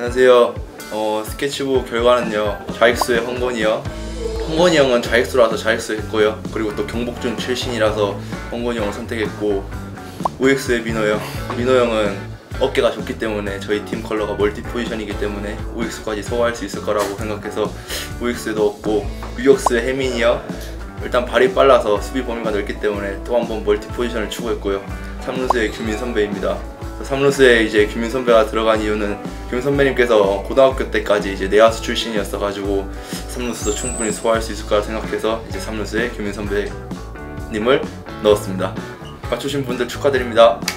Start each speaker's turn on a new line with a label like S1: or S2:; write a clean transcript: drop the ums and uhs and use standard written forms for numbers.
S1: 안녕하세요. 스케치북 결과는요, 자익수의 홍건이요. 홍건이 형은 자익수라서 자익수 했고요. 그리고 또 경복중 출신이라서 홍건이 형을 선택했고, OX의 민호 형. 민호 형은 어깨가 좋기 때문에 저희 팀 컬러가 멀티 포지션이기 때문에 OX까지 소화할 수 있을 거라고 생각해서 OX에 넣었고, 유격수의 혜민이요. 일단 발이 빨라서 수비 범위가 넓기 때문에 또 한 번 멀티 포지션을 추구했고요. 3루수의 규민 선배입니다. 3루수에 이제 규민 선배가 들어간 이유는 규민 선배님께서 고등학교 때까지 이제 내야수 출신이었어가지고 3루수도 충분히 소화할 수 있을 거라 생각해서 이제 3루수에 규민 선배님을 넣었습니다. 맞추신 분들 축하드립니다.